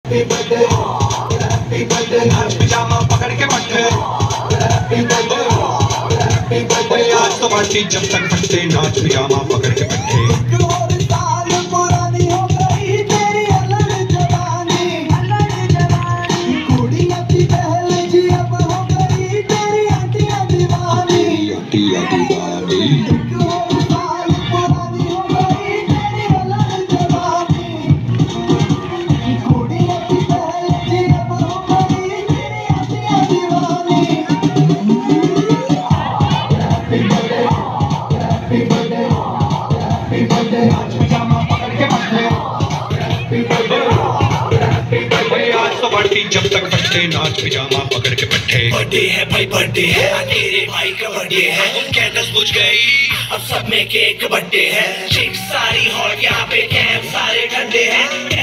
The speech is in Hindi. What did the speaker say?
आज पिजामा पकड़ के पट्टे, आज तो पार्टी जब तक फटते, नाच पिजामा पकड़ के पट्टे। आज पिजामा पकड़ के पट्टे, आज तो पार्टी जब तक फटते, नाच पिजामा पकड़ के पट्टे। बर्थडे है भाई, बर्थडे है, तेरे भाई का बर्थडे है। कैंडल्स बुझ गई, अब सब में केक बर्थडे है। चिक सारी हॉट, यहाँ पे कैंप सारे ठंडे हैं।